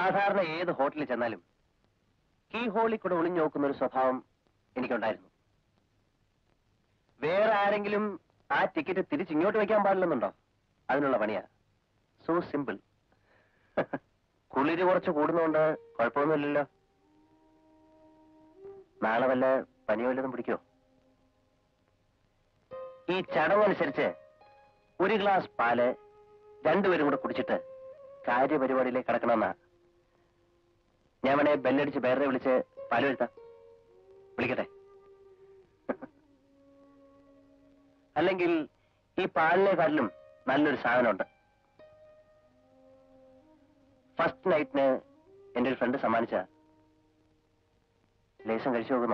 സാധാരണ ഏത് ഹോട്ടലിൽ ചെന്നാലും കീ ഹോളിൽ കൂടെ ഒളിഞ്ഞു നോക്കുന്ന ഒരു സ്വഭാവം എനിക്കുണ്ടായിരുന്നു. വേറെ ആരെങ്കിലും ആ ടിക്കറ്റ് തിരിച്ചിങ്ങോട്ട് വെക്കാൻ പാടില്ലെന്നുണ്ടോ? അതിനുള്ള പണിയാ. So simple. കുളിര് കുറച്ച് കൂടുന്നതുകൊണ്ട് കുഴപ്പമൊന്നുമില്ലല്ലോ. നാളെ വല്ല പനി വല്ലതും പിടിക്കോ? ഈ ചടങ്ങനുസരിച്ച് ഒരു ഗ്ലാസ് പാല് രണ്ടുപേരും കൂടെ കുടിച്ചിട്ട് കാര്യപരിപാടിയിലേക്ക് കടക്കണമെന്നാ. ഞാൻ വേണേ ബെല്ലടിച്ച് വേറെ വിളിച്ച് പാല് വരുത്താം. വിളിക്കട്ടെ? അല്ലെങ്കിൽ ഈ പാലിനെക്കാട്ടിലും നല്ലൊരു സാധനമുണ്ട്. ഫസ്റ്റ് നൈറ്റിന് എന്റെ ഒരു ഫ്രണ്ട് സമ്മാനിച്ച ലേശം കഴിച്ചു നോക്കുന്നോ?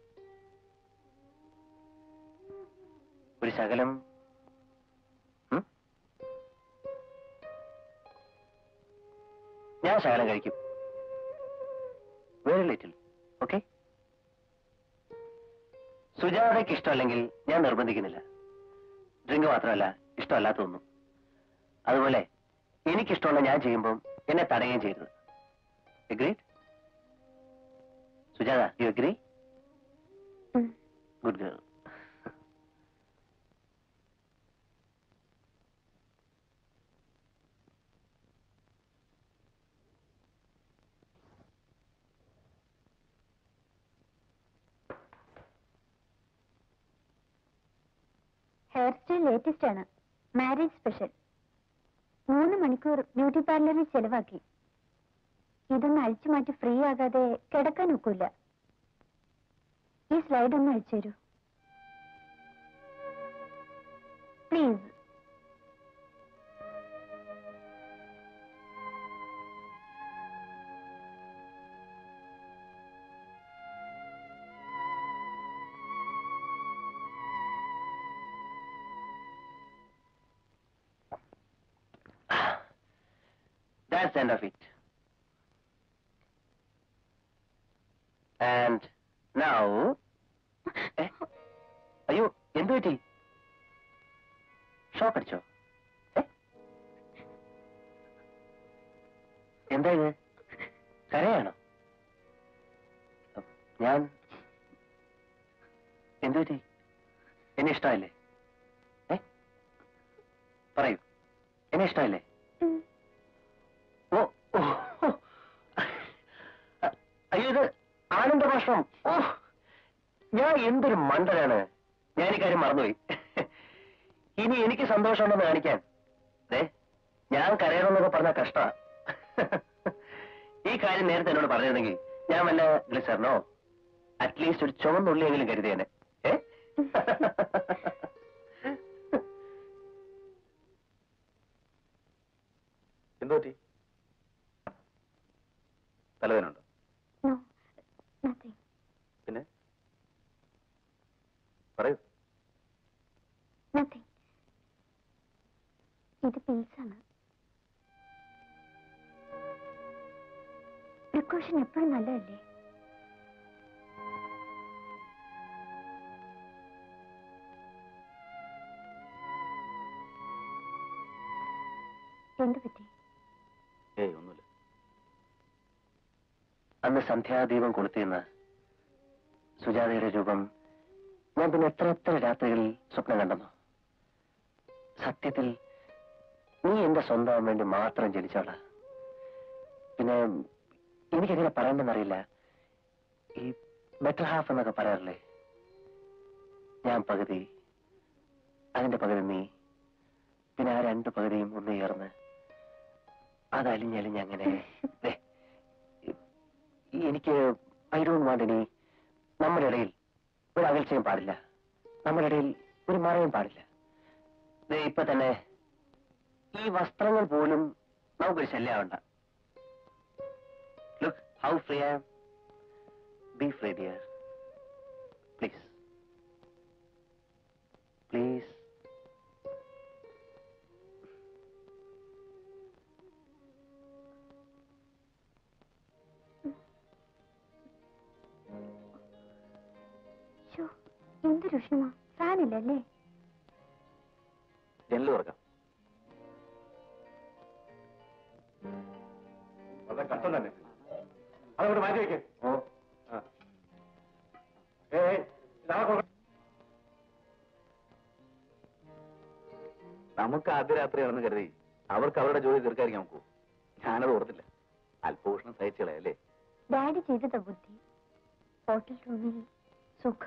ഒരു ശകലം. ഞാൻ ശകലം കഴിക്കും. Very little. ഓക്കെ? സുജാതയ്ക്ക് ഇഷ്ടമല്ലെങ്കിൽ ഞാൻ നിർബന്ധിക്കുന്നില്ല. ഡ്രിങ്ക് മാത്രമല്ല, ഇഷ്ടമല്ലാത്തൊന്നും. അതുപോലെ എനിക്കിഷ്ടമുള്ള ഞാൻ ചെയ്യുമ്പോൾ എന്നെ തടയുകയും ചെയ്യരുത്. Agreed? Sujatha, you agree? Good girl. Hair style latest ആണ്. Marriage special. 3 മണിക്കൂർ ബ്യൂട്ടി പാർലറിൽ ചെലവാക്കി. ഇതൊന്ന് അഴിച്ചു മാറ്റി ഫ്രീ ആകാതെ കിടക്കാൻ ഒക്കില്ല. ഈ സ്ലൈഡ് ഒന്ന് അഴിച്ചു തരൂ please. That's the end of it. And now, അയ്യോ, എന്തു പറ്റി? ഷോക്ക് അടിച്ചോ? എന്താ ഇത്? കരയാണോ? ഞാൻ എന്തു പറ്റി? എന്നെ ഇഷ്ടമല്ലേ? പറയൂ, എന്നെ ഇഷ്ടമല്ലേ? അയ്യോ, ഇത് ആനന്ദഭാഷണം. ഓ, ഞാൻ എന്തൊരു മണ്ടനാണ്. ഞാൻ ഈ കാര്യം മറന്നുപോയി. ഇനി എനിക്ക് സന്തോഷമുണ്ടെന്ന് കാണിക്കാൻ ഞാൻ കരയണമെന്നൊക്കെ പറഞ്ഞ കഷ്ടമാണ്. ഈ കാര്യം നേരത്തെ എന്നോട് പറഞ്ഞിരുന്നെങ്കിൽ ഞാൻ വല്ല ഗ്ലിസറിനോ അറ്റ്ലീസ്റ്റ് ഒരു ചുവന്നുള്ളിയെങ്കിലും കരുതിയേനെ. എന്തോ പറ്റി? തലവേനുണ്ടോ? പിന്നെ പറയൂ. ഇത് പീസാണ്. പ്രിക്കോഷൻ എപ്പോഴും നല്ലതല്ലേ? എന്ത് പറ്റി? ഏയ്, ഒന്നുമില്ല. അന്ന് സന്ധ്യാദീപം കൊളുത്തിയെന്ന സുജാതയുടെ രൂപം ഞാൻ പിന്നെ എത്ര രാത്രികളിൽ സ്വപ്നം കണ്ടെന്നോ? സത്യത്തിൽ നീ എന്റെ സ്വന്തം വേണ്ടി മാത്രം ജനിച്ചോളാ. പിന്നെ എനിക്കെങ്ങനെ പറയണ്ടെന്നറിയില്ല. ഈ ബെറ്റർ ഹാഫ് എന്നൊക്കെ പറയാറില്ലേ? ഞാൻ പകുതി, അതിന്റെ പകുതി നീ, പിന്നെ ആ 2 പകുതിയും ഒന്ന് ചേർന്ന് അതലിഞ്ഞലിഞ്ഞങ്ങനെ. എനിക്ക് ഐ ഡോണ്ട് വാണ്ട് ഇനി നമ്മുടെ ഇടയിൽ ഒരു അകൽച്ചയും പാടില്ല. നമ്മുടെ ഇടയിൽ ഒരു മറയും പാടില്ല. ഇപ്പൊ തന്നെ ഈ വസ്ത്രങ്ങൾ പോലും നമുക്കൊരു ശല്യമാവണ്ട. Look how free I am. Be free dear, please please. എന്തൊരു ഉഷ്ണമാ. ഫാനില്ലല്ലേ? ജനല് തുറക്കാം. ഇപ്പം തന്നെ അതോട് മാറ്റി വയ്ക്കേ. ഓ നമുക്ക് ആദ്യ രാത്രിയാണെന്ന് കരുതി അവർക്ക് അവരുടെ ജോലി തീർക്കാതിരിക്കാൻ നോക്കൂ. ഞാനത് ഓർത്തില്ല. അല്പഭൂഷണം സഹിച്ചുകളെ അല്ലേ? ഡാഡി ചെയ്തതാ ബുദ്ധി. ഹോട്ടൽ റൂമിൽ സുഖ.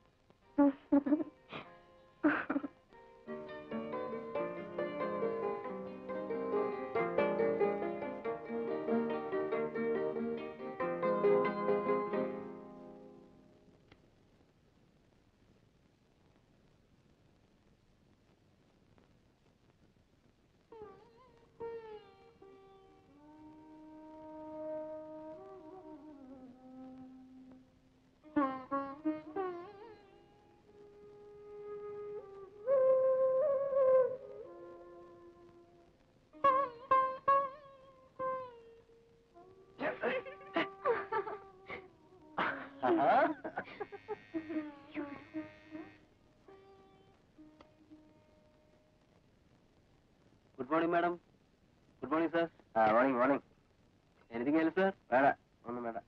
Good morning madam. Good morning sir. Morning morning. Anything else sir? വേണ്ട, ഒന്നും വേണ്ട.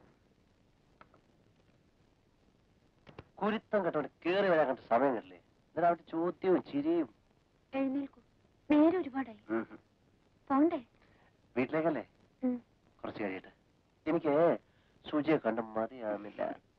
കുരുത്തം കേട്ടോണ്ട് കേറി വരാൻ കണ്ട സമയം കണ്ടില്ലേ? എന്നിട്ട് അവിടെ ചോദ്യവും ചിരിയും. എഴുന്നേൽക്കൂ, നേരെ ഒരുപാടായി. പോണ്ടേ? വീട്ടിലേക്കല്ലേ? കുറച്ച് കഴിയട്ടെ. എനിക്ക് സൂചിയെ കണ്ട് മതിയാകുന്നില്ല.